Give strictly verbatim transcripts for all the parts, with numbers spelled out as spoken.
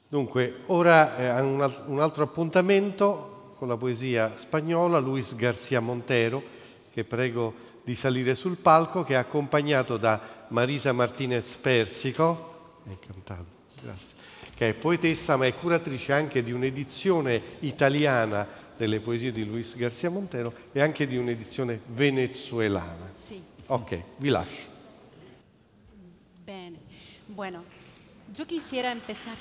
Dunque, ora eh, un, al un altro appuntamento con la poesia spagnola, Luis García Montero, che prego di salire sul palco, che è accompagnato da Marisa Martinez Persico, che è poetessa ma è curatrice anche di un'edizione italiana delle poesie di Luis García Montero e anche di un'edizione venezuelana. Sì. Ok, vi lascio. Bene. Bueno, yo quisiera empezar.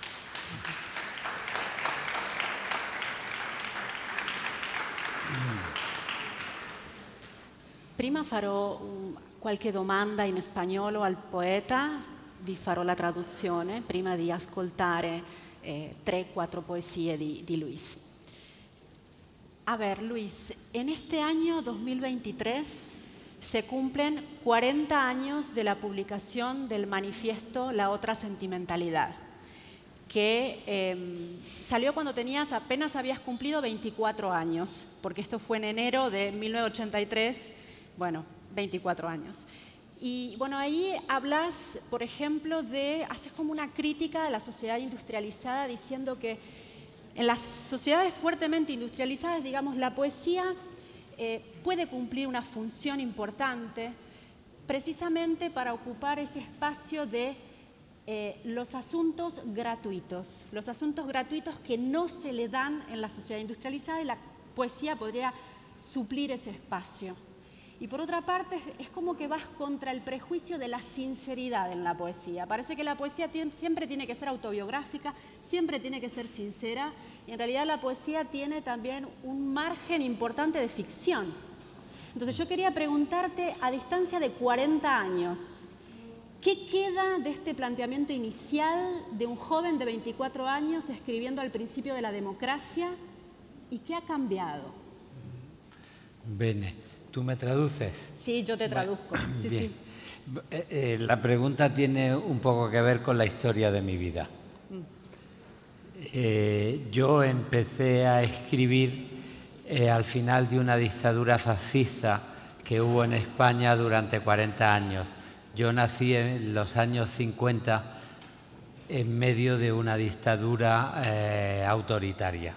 Prima farò um, qualche domanda in spagnolo al poeta, vi farò la traduzione prima di ascoltare eh, tre, cuatro poesie di, di Luis. A ver, Luis, en este año dos mil veintitrés se cumplen cuarenta años de la publicación del manifiesto La Otra Sentimentalidad, que eh, salió cuando tenías, apenas habías cumplido veinticuatro años, porque esto fue en enero de mil novecientos ochenta y tres, bueno, veinticuatro años. Y bueno, ahí hablas, por ejemplo, de, haces como una crítica de la sociedad industrializada, diciendo que en las sociedades fuertemente industrializadas, digamos, la poesía eh, puede cumplir una función importante precisamente para ocupar ese espacio de eh, los asuntos gratuitos, los asuntos gratuitos que no se le dan en la sociedad industrializada, y la poesía podría suplir ese espacio. Y por otra parte, es como que vas contra el prejuicio de la sinceridad en la poesía. Parece que la poesía tiene, siempre tiene que ser autobiográfica, siempre tiene que ser sincera, y en realidad la poesía tiene también un margen importante de ficción. Entonces yo quería preguntarte, a distancia de cuarenta años, ¿qué queda de este planteamiento inicial de un joven de veinticuatro años escribiendo al principio de la democracia, y qué ha cambiado? Bene. ¿Tú me traduces? Sí, yo te traduzco. Sí, Bien. sí. Eh, eh, la pregunta tiene un poco que ver con la historia de mi vida. Eh, yo empecé a escribir eh, al final de una dictadura fascista que hubo en España durante cuarenta años. Yo nací en los años cincuenta en medio de una dictadura eh, autoritaria.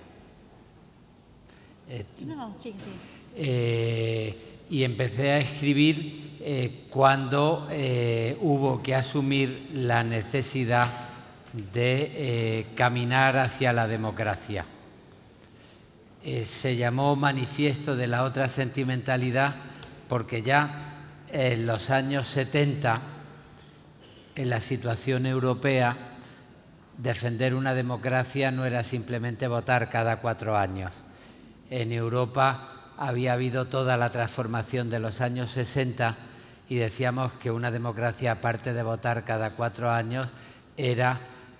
Eh, no, sí, sí. Eh, y empecé a escribir eh, cuando eh, hubo que asumir la necesidad de eh, caminar hacia la democracia. Eh, se llamó Manifiesto de la Otra Sentimentalidad porque ya en los años setenta, en la situación europea, defender una democracia no era simplemente votar cada cuatro años. En Europa había habido toda la transformación de los años sesenta y decíamos que una democracia, aparte de votar cada cuatro años, era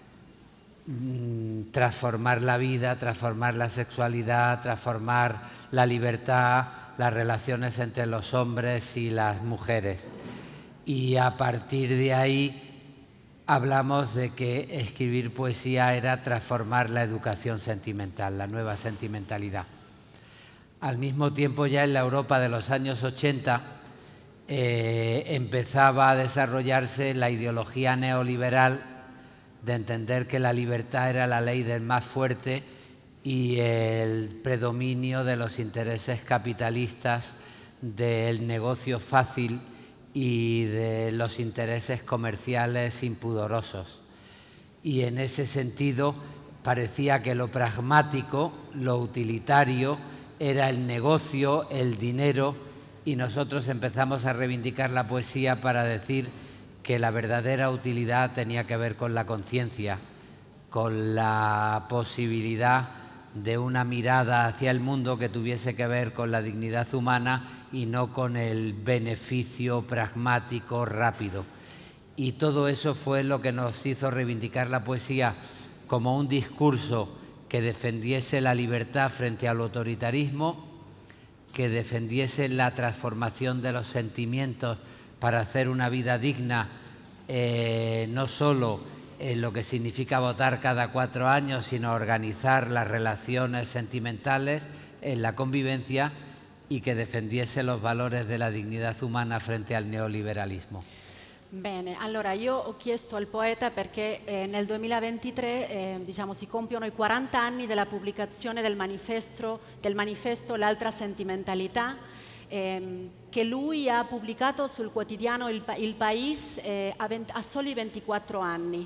mmm, transformar la vida, transformar la sexualidad, transformar la libertad, las relaciones entre los hombres y las mujeres. Y a partir de ahí hablamos de que escribir poesía era transformar la educación sentimental, la nueva sentimentalidad. Al mismo tiempo, ya en la Europa de los años ochenta eh, empezaba a desarrollarse la ideología neoliberal de entender que la libertad era la ley del más fuerte y el predominio de los intereses capitalistas, del negocio fácil y de los intereses comerciales impudorosos. Y en ese sentido parecía que lo pragmático, lo utilitario, era el negocio, el dinero, y nosotros empezamos a reivindicar la poesía para decir que la verdadera utilidad tenía que ver con la conciencia, con la posibilidad de una mirada hacia el mundo que tuviese que ver con la dignidad humana y no con el beneficio pragmático rápido. Y todo eso fue lo que nos hizo reivindicar la poesía como un discurso que defendiese la libertad frente al autoritarismo, que defendiese la transformación de los sentimientos para hacer una vida digna, eh, no solo en lo que significa votar cada cuatro años, sino organizar las relaciones sentimentales en la convivencia, y que defendiese los valores de la dignidad humana frente al neoliberalismo. Bene, allora io ho chiesto al poeta perché eh, nel duemilaventitré eh, diciamo, si compiono i quaranta anni della pubblicazione del manifesto, del manifesto L'altra sentimentalità, ehm, che lui ha pubblicato sul quotidiano Il, pa Il País eh, a, a soli ventiquattro anni.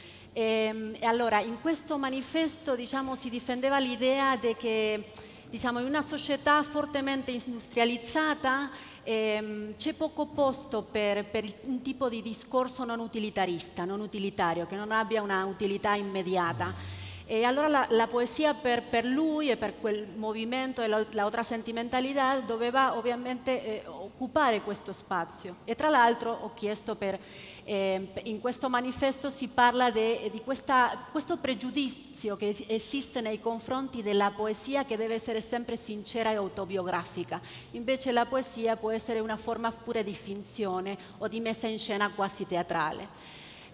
E, e allora in questo manifesto diciamo, si difendeva l'idea di che diciamo, in una società fortemente industrializzata ehm, c'è poco posto per, per un tipo di discorso non utilitarista, non utilitario, che non abbia una utilità immediata. E allora la, la poesia per, per lui e per quel movimento e la, la otra sentimentalità doveva ovviamente eh, occupare questo spazio. E tra l'altro ho chiesto per, eh, in questo manifesto si parla de, di questa, questo pregiudizio che esiste nei confronti della poesia, che deve essere sempre sincera e autobiografica. Invece la poesia può essere una forma pure di finzione o di messa in scena quasi teatrale.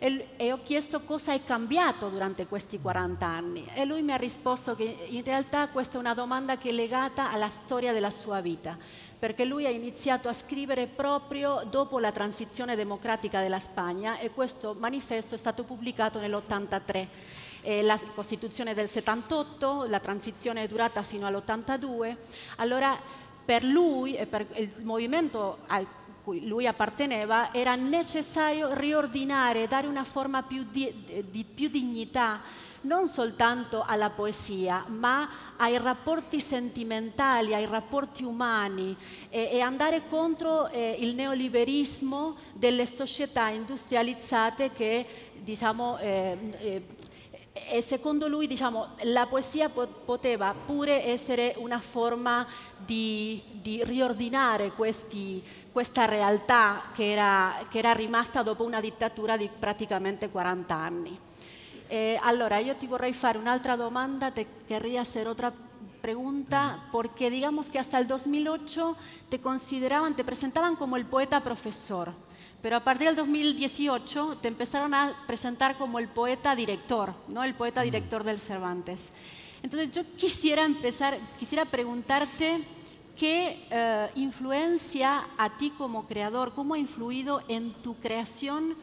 E ho chiesto cosa è cambiato durante questi quaranta anni e lui mi ha risposto che in realtà questa è una domanda che è legata alla storia della sua vita, perché lui ha iniziato a scrivere proprio dopo la transizione democratica della Spagna e questo manifesto è stato pubblicato nell'ottantatré. Eh, la Costituzione del settantotto, la transizione è durata fino all'ottantadue, allora per lui e per il movimento al cui lui apparteneva era necessario riordinare, dare una forma più di, di più dignità non soltanto alla poesia, ma ai rapporti sentimentali, ai rapporti umani e, e andare contro eh, il neoliberismo delle società industrializzate che, diciamo, eh, eh, e secondo lui diciamo, la poesia poteva pure essere una forma di, di riordinare questi, questa realtà che era, che era rimasta dopo una dittatura di praticamente quaranta anni. Eh, allora, io ti vorrei fare un'altra domanda, te querría hacer otra pregunta, porque digamos que hasta el dos mil ocho te consideraban, te presentaban como el poeta profesor. Pero a partir del dos mil dieciocho te empezaron a presentar como el poeta director, ¿no? El poeta director del Cervantes. Entonces yo quisiera empezar, quisiera preguntarte qué eh, influencia a ti como creador, cómo ha influido en tu creación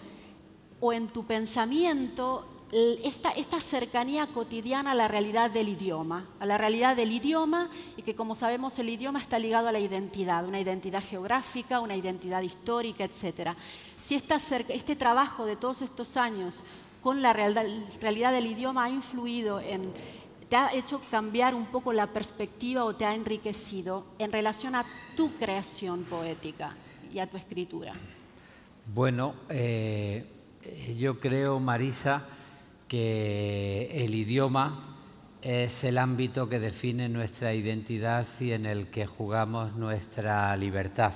o en tu pensamiento esta, esta cercanía cotidiana a la realidad del idioma, a la realidad del idioma y que como sabemos el idioma está ligado a la identidad, una identidad geográfica, una identidad histórica, etcétera. Si esta, este trabajo de todos estos años con la realidad, realidad del idioma ha influido en, te ha hecho cambiar un poco la perspectiva o te ha enriquecido en relación a tu creación poética y a tu escritura. Bueno, eh, yo creo, Marisa, que el idioma es el ámbito que define nuestra identidad y en el que jugamos nuestra libertad.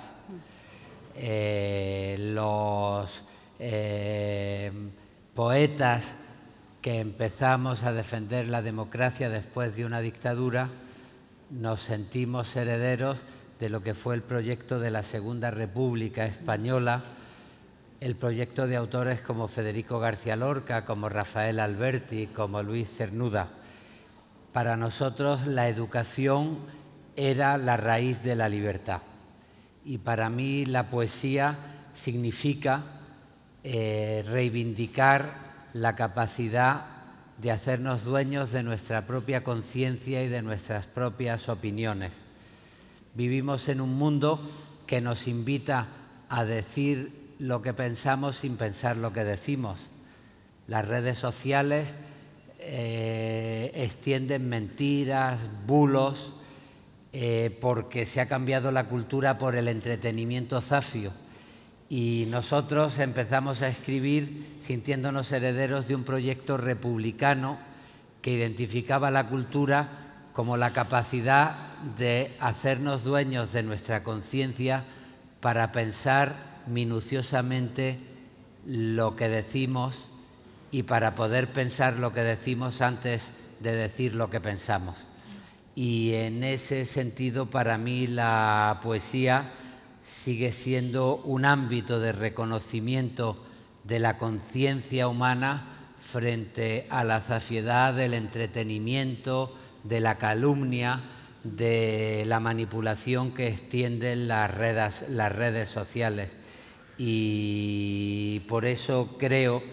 Eh, los eh, poetas que empezamos a defender la democracia después de una dictadura nos sentimos herederos de lo que fue el proyecto de la Segunda República Española, el proyecto de autores como Federico García Lorca, como Rafael Alberti, como Luis Cernuda. Para nosotros la educación era la raíz de la libertad y para mí la poesía significa eh, reivindicar la capacidad de hacernos dueños de nuestra propia conciencia y de nuestras propias opiniones. Vivimos en un mundo que nos invita a decir lo que pensamos sin pensar lo que decimos. Las redes sociales eh, extienden mentiras, bulos, eh, porque se ha cambiado la cultura por el entretenimiento zafio. Y nosotros empezamos a escribir sintiéndonos herederos de un proyecto republicano que identificaba la cultura como la capacidad de hacernos dueños de nuestra conciencia para pensar minuciosamente lo que decimos y para poder pensar lo que decimos antes de decir lo que pensamos. Y en ese sentido, para mí, la poesía sigue siendo un ámbito de reconocimiento de la conciencia humana frente a la zafiedad del entretenimiento, de la calumnia, de la manipulación que extienden las redes, las redes sociales. y por eso creo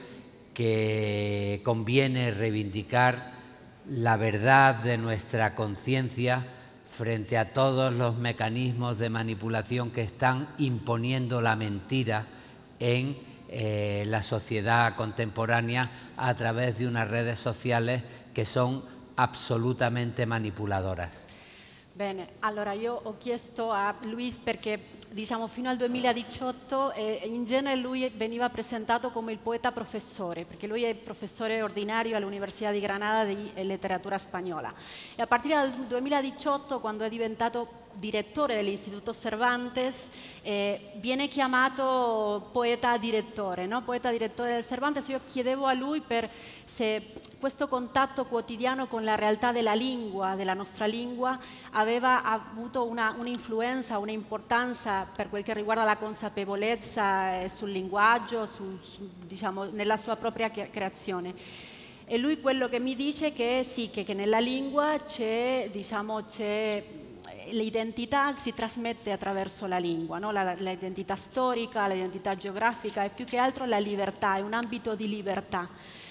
que conviene reivindicar la verdad de nuestra conciencia frente a todos los mecanismos de manipulación que están imponiendo la mentira en eh, la sociedad contemporánea a través de unas redes sociales che sono assolutamente manipoladoras. Bene, allora io ho chiesto a Luis perché diciamo fino al duemiladiciotto eh, in genere lui veniva presentato come il poeta professore, perché lui è professore ordinario all'Università di Granada di letteratura spagnola, e a partire dal duemiladiciotto, quando è diventato direttore dell'Istituto Cervantes, eh, viene chiamato poeta direttore, no? Poeta direttore del Cervantes. Io chiedevo a lui per se questo contatto quotidiano con la realtà della lingua, della nostra lingua, aveva avuto un'influenza, un un'importanza per quel che riguarda la consapevolezza eh, sul linguaggio, su, su, diciamo, nella sua propria creazione. E lui quello che mi dice è che sì, che, che nella lingua c'è, diciamo, c'è l'identità si trasmette attraverso la lingua, no? L'identità storica, l'identità geografica e più che altro la libertà, è un ambito di libertà.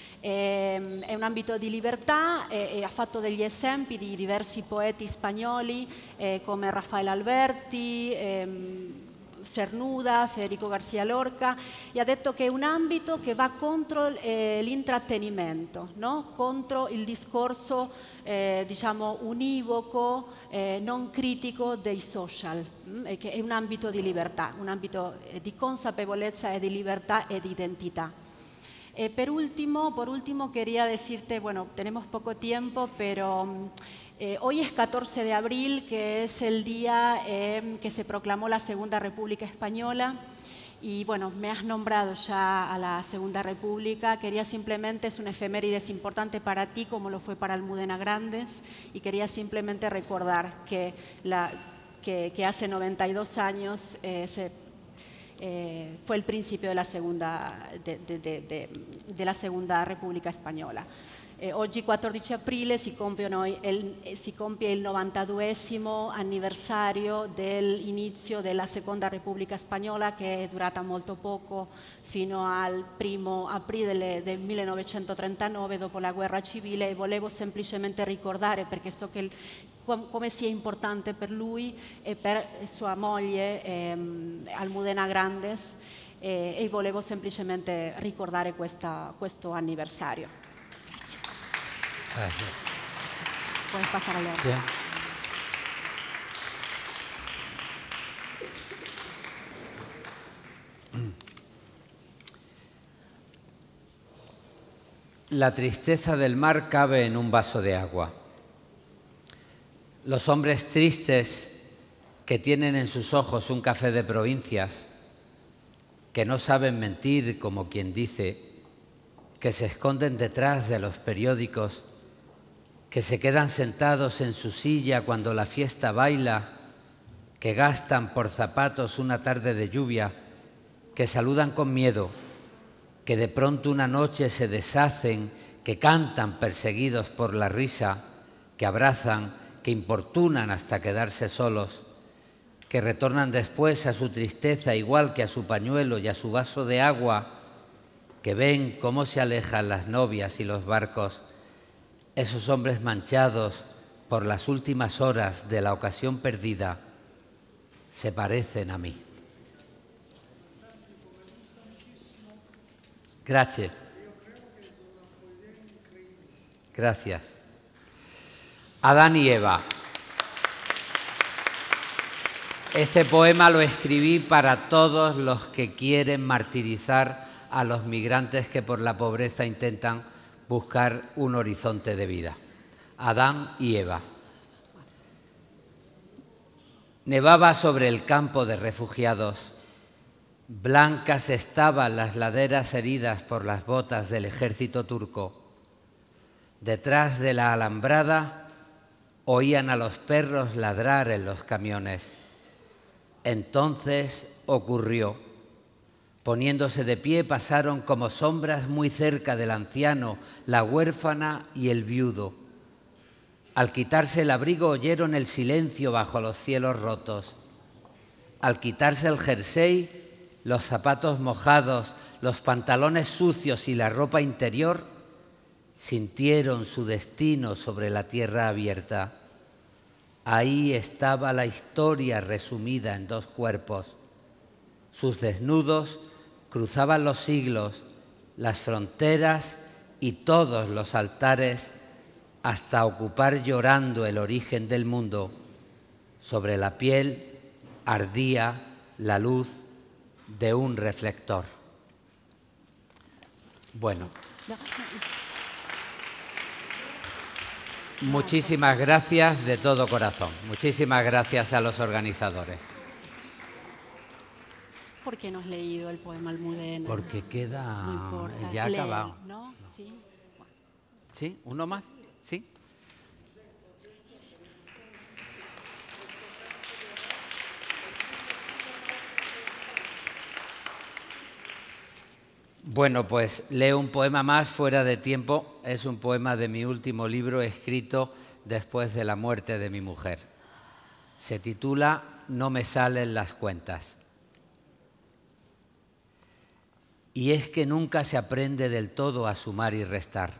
È, è un ambito di libertà e, e ha fatto degli esempi di diversi poeti spagnoli eh, come Rafael Alberti, ehm, Cernuda, Federico García Lorca, e ha detto che è un ambito che va contro eh, l'intrattenimento, no? Contro il discorso eh, diciamo univoco, eh, non critico dei social, mh? E che è un ambito di libertà, un ambito eh, di consapevolezza e di libertà e di identità. Eh, por último, por último quería decirte, bueno, tenemos poco tiempo, pero eh, hoy es catorce de abril, que es el día eh, que se proclamó la Segunda República Española. Y bueno, me has nombrado ya a la Segunda República. Quería simplemente, es una efemérides importante para ti, como lo fue para Almudena Grandes, y quería simplemente recordar que, la, que, que hace noventa y dos años eh, se Eh, fue il principio della seconda, de, de, de, de, della seconda Repubblica Spagnola. Eh, oggi, quattordici aprile, si, il, si compie il novantaduesimo anniversario dell'inizio della Seconda Repubblica Spagnola, che è durata molto poco, fino al primo aprile del millenovecentotrentanove, dopo la guerra civile, e volevo semplicemente ricordare, perché so che il, come sia importante per lui e per sua moglie ehm, Almudena Grandes, eh, e volevo semplicemente ricordare questa, questo anniversario. Grazie. Grazie. Puoi passare a loro. Yeah. La tristeza del mar cabe en un vaso de agua. Los hombres tristes que tienen en sus ojos un café de provincias, que no saben mentir como quien dice, que se esconden detrás de los periódicos, que se quedan sentados en su silla cuando la fiesta baila, que gastan por zapatos una tarde de lluvia, que saludan con miedo, que de pronto una noche se deshacen, que cantan perseguidos por la risa, que abrazan, que importunan hasta quedarse solos, que retornan después a su tristeza igual que a su pañuelo y a su vaso de agua, que ven cómo se alejan las novias y los barcos, esos hombres manchados por las últimas horas de la ocasión perdida, se parecen a mí. Gracias. Gracias. Adán y Eva. Este poema lo escribí para todos los que quieren martirizar a los migrantes que por la pobreza intentan buscar un horizonte de vida. Adán y Eva. Nevaba sobre el campo de refugiados. Blancas estaban las laderas heridas por las botas del ejército turco. Detrás de la alambrada oían a los perros ladrar en los camiones. Entonces ocurrió. Poniéndose de pie pasaron como sombras muy cerca del anciano, la huérfana y el viudo. Al quitarse el abrigo oyeron el silencio bajo los cielos rotos. Al quitarse el jersey los zapatos mojados, los pantalones sucios y la ropa interior, sintieron su destino sobre la tierra abierta. Ahí estaba la historia resumida en dos cuerpos. Sus desnudos cruzaban los siglos, las fronteras y todos los altares hasta ocupar llorando el origen del mundo. Sobre la piel ardía la luz de un reflector. Bueno. Muchísimas gracias de todo corazón. Muchísimas gracias a los organizadores. ¿Por qué no has leído el poema Almudena? Porque queda No importa. ya Lee, acabado. ¿no? Sí. ¿Sí? ¿Uno más? ¿Sí? Bueno, pues leo un poema más fuera de tiempo. Es un poema de mi último libro escrito después de la muerte de mi mujer. Se titula No me salen las cuentas. Y es que nunca se aprende del todo a sumar y restar.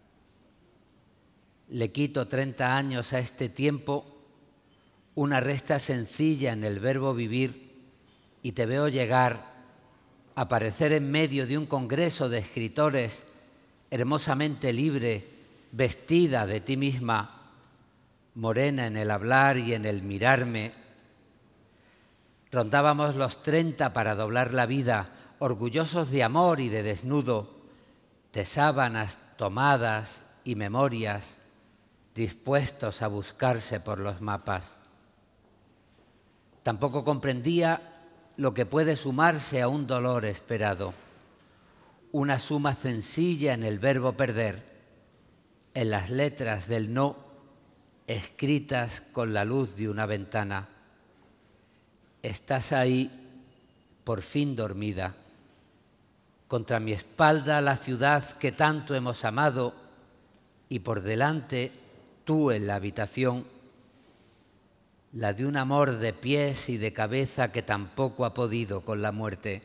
Le quito treinta años a este tiempo, una resta sencilla en el verbo vivir, y te veo llegar, aparecer en medio de un congreso de escritores, hermosamente libre, vestida de ti misma, morena en el hablar y en el mirarme. Rondábamos los treinta para doblar la vida, orgullosos de amor y de desnudo, de sábanas tomadas y memorias, dispuestos a buscarse por los mapas. Tampoco comprendía lo que puede sumarse a un dolor esperado, una suma sencilla en el verbo perder, en las letras del no, escritas con la luz de una ventana. Estás ahí, por fin dormida, contra mi espalda la ciudad que tanto hemos amado, y por delante tú en la habitación, la de un amor de pies y de cabeza que tampoco ha podido con la muerte.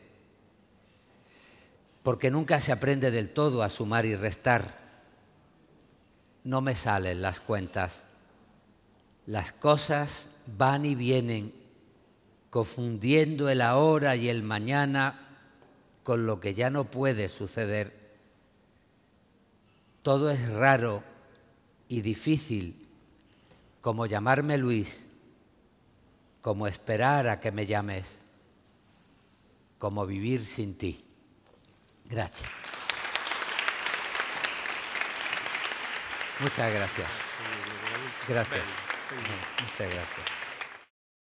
Porque nunca se aprende del todo a sumar y restar. No me salen las cuentas. Las cosas van y vienen, confundiendo el ahora y el mañana con lo que ya no puede suceder. Todo es raro y difícil, como llamarme Luis, como esperar a que me llames, como vivir sin ti. Gracias. Muchas gracias. Gracias. Muchas gracias.